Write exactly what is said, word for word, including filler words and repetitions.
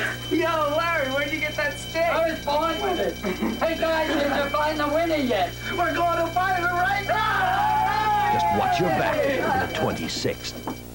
Yo, Larry, where'd you get that stick? I was born with it. Hey, guys, did you find the winner yet? We're going to find it right now! Just watch your back on the twenty-sixth.